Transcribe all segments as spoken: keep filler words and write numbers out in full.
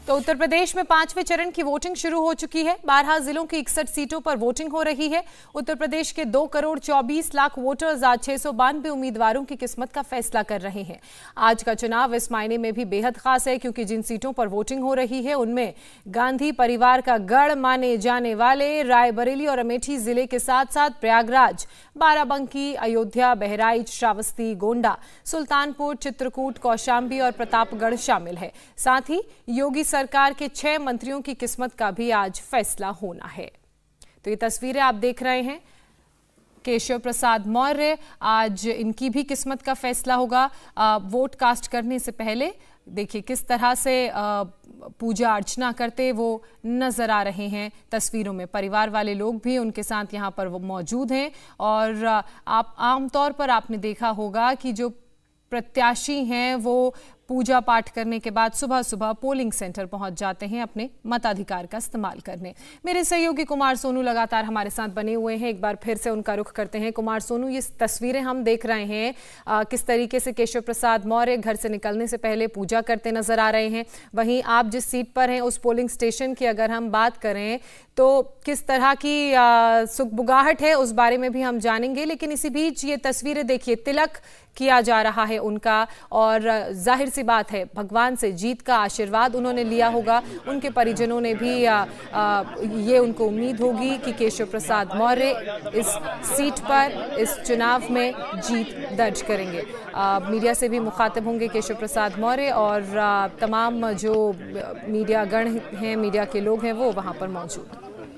तो उत्तर प्रदेश में पांचवें चरण की वोटिंग शुरू हो चुकी है। बारह जिलों की इकसठ सीटों पर वोटिंग हो रही है। उत्तर प्रदेश के दो करोड़ चौबीस लाख वोटर्स आज छह सौ बानवे उम्मीदवारों की किस्मत का फैसला कर रहे हैं। आज का चुनाव इस मायने में भी बेहद खास है क्योंकि जिन सीटों पर वोटिंग हो रही है उनमें गांधी परिवार का गढ़ माने जाने वाले रायबरेली और अमेठी जिले के साथ साथ प्रयागराज, बाराबंकी, अयोध्या, बहराइच, श्रावस्ती, गोंडा, सुल्तानपुर, चित्रकूट, कौशांबी और प्रतापगढ़ शामिल है। साथ ही योगी सरकार के छह मंत्रियों की किस्मत का भी आज फैसला होना है। तो ये तस्वीरें आप देख रहे हैं केशव प्रसाद मौर्य, आज इनकी भी किस्मत का फैसला होगा। आ, वोट कास्ट करने से पहले देखिए किस तरह से आ, पूजा अर्चना करते वो नजर आ रहे हैं तस्वीरों में। परिवार वाले लोग भी उनके साथ यहाँ पर वो मौजूद हैं और आप आमतौर पर आपने देखा होगा कि जो प्रत्याशी हैं वो पूजा पाठ करने के बाद सुबह सुबह पोलिंग सेंटर पहुंच जाते हैं अपने मताधिकार का इस्तेमाल करने। मेरे सहयोगी कुमार सोनू लगातार हमारे साथ बने हुए हैं, एक बार फिर से उनका रुख करते हैं। कुमार सोनू, ये तस्वीरें हम देख रहे हैं आ, किस तरीके से केशव प्रसाद मौर्य घर से निकलने से पहले पूजा करते नजर आ रहे हैं। वहीं आप जिस सीट पर हैं उस पोलिंग स्टेशन की अगर हम बात करें तो किस तरह की सुगबुगाहट है उस बारे में भी हम जानेंगे। लेकिन इसी बीच ये तस्वीरें देखिए, तिलक किया जा रहा है उनका और जाहिर सी बात है भगवान से जीत का आशीर्वाद उन्होंने लिया होगा। उनके परिजनों ने भी आ, आ, ये उनको उम्मीद होगी कि केशव प्रसाद मौर्य इस सीट पर इस चुनाव में जीत दर्ज करेंगे। आ, मीडिया से भी मुखातिब होंगे केशव प्रसाद मौर्य और आ, तमाम जो मीडिया गण हैं, मीडिया के लोग हैं वो वहां पर मौजूद।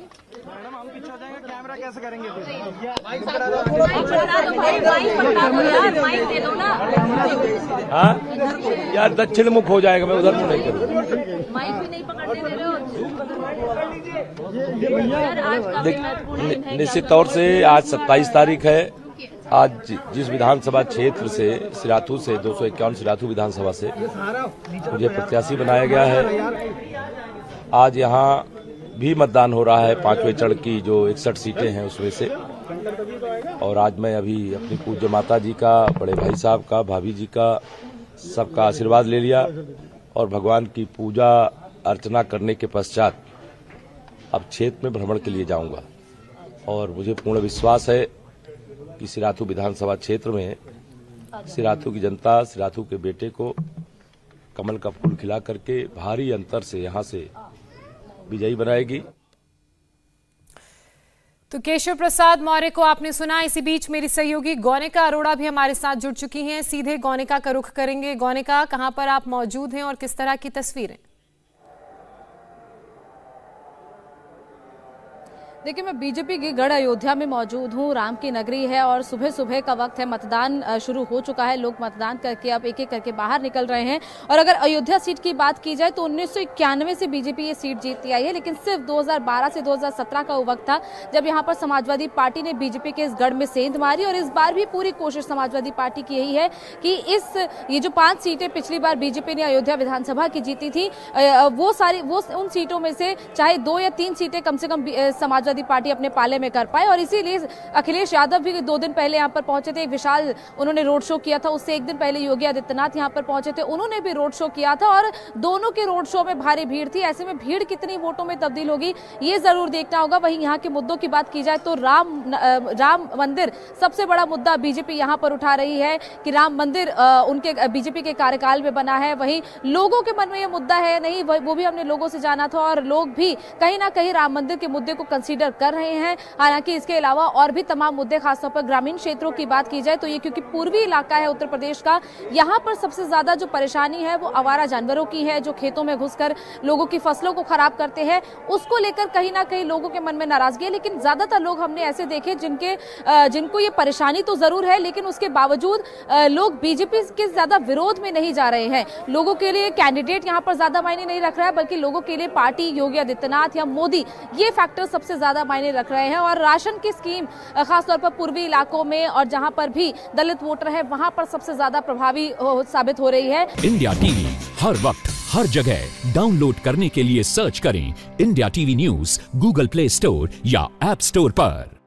कैमरा कैसे करेंगे? हाँ यार, दक्षिण मुख हो जाएगा, मैं उधर नहीं करूँगा। माइक भी नहीं पकड़ने दे रहे हो। निश्चित तौर से आज सत्ताईस तारीख है। आज जिस विधानसभा क्षेत्र से सिराथू से दो सौ इक्यावन सिराथू विधानसभा से मुझे प्रत्याशी बनाया गया है, आज यहाँ भी मतदान हो रहा है। पांचवें चरण की जो इकसठ सीटें हैं उसमें से, और आज मैं अभी अपनी पूज्य माता जी का, बड़े भाई साहब का, भाभी जी का, सबका आशीर्वाद ले लिया और भगवान की पूजा अर्चना करने के पश्चात अब क्षेत्र में भ्रमण के लिए जाऊंगा। और मुझे पूर्ण विश्वास है कि सिराथू विधानसभा क्षेत्र में सिराथू की जनता सिराथू के बेटे को कमल का फूल खिला करके भारी अंतर से यहां से विजयी बनाएगी। तो केशव प्रसाद मौर्य को आपने सुना। इसी बीच मेरी सहयोगी गौनिका अरोड़ा भी हमारे साथ जुड़ चुकी हैं। सीधे गौनिका का रुख करेंगे। गौनिका, कहां पर आप मौजूद हैं और किस तरह की तस्वीरें? देखिए, मैं बीजेपी के गढ़ अयोध्या में मौजूद हूँ। राम की नगरी है और सुबह सुबह का वक्त है, मतदान शुरू हो चुका है। लोग मतदान करके अब एक एक करके बाहर निकल रहे हैं। और अगर अयोध्या सीट की बात की जाए तो उन्नीस सौ इक्यानवे से बीजेपी ये सीट जीतती आई है, लेकिन सिर्फ दो हज़ार बारह से दो हज़ार सत्रह का वो वक्त था जब यहाँ पर समाजवादी पार्टी ने बीजेपी के इस गढ़ में सेंध मारी। और इस बार भी पूरी कोशिश समाजवादी पार्टी की यही है कि इस ये जो पांच सीटें पिछली बार बीजेपी ने अयोध्या विधानसभा की जीती थी, वो सारी वो उन सीटों में से चाहे दो या तीन सीटें कम से कम समाजवादी पार्टी अपने पाले में कर पाए। और इसीलिए अखिलेश यादव भी दो दिन पहले यहां पर पहुंचे थे। एक विशाल उन्होंने रोड शो किया था। उससे एक दिन पहले योगी आदित्यनाथ यहां पर पहुंचे थे, उन्होंने भी रोड शो किया था और दोनों के रोड शो में भारी भीड़ थी। ऐसे में भीड़ कितनी वोटों में तब्दील होगी ये जरूर देखना होगा। वहीं यहाँ के मुद्दों की बात की जाए तो राम राम मंदिर सबसे बड़ा मुद्दा बीजेपी यहाँ पर उठा रही है कि राम मंदिर उनके बीजेपी के कार्यकाल में बना है। वहीं लोगों के मन में यह मुद्दा है नहीं, वो भी हमने लोगों से जाना था और लोग भी कहीं ना कहीं राम मंदिर के मुद्दे को कंसीडर कर रहे हैं। हालांकि इसके अलावा और भी तमाम मुद्दे, खासतौर पर ग्रामीण क्षेत्रों की बात की जाए तो ये क्योंकि पूर्वी इलाका है उत्तर प्रदेश का, यहाँ पर सबसे ज्यादा जो परेशानी है वो आवारा जानवरों की है, जो खेतों में घुसकर लोगों की फसलों को खराब करते हैं। उसको लेकर कहीं ना कहीं लोगों के मन में नाराजगी है। लेकिन ज्यादातर लोग हमने ऐसे देखे जिनके जिनको ये परेशानी तो जरूर है, लेकिन उसके बावजूद लोग बीजेपी के ज्यादा विरोध में नहीं जा रहे हैं। लोगों के लिए कैंडिडेट यहाँ पर ज्यादा मायने नहीं रख रहा है, बल्कि लोगों के लिए पार्टी, योगी आदित्यनाथ या मोदी, ये फैक्टर सबसे ज्यादा मायने रख रहे हैं। और राशन की स्कीम खासतौर पर पूर्वी इलाकों में और जहां पर भी दलित वोटर है वहां पर सबसे ज्यादा प्रभावी साबित हो रही है। इंडिया टीवी हर वक्त हर जगह डाउनलोड करने के लिए सर्च करें India TV news Google Play Store या ऐप स्टोर पर।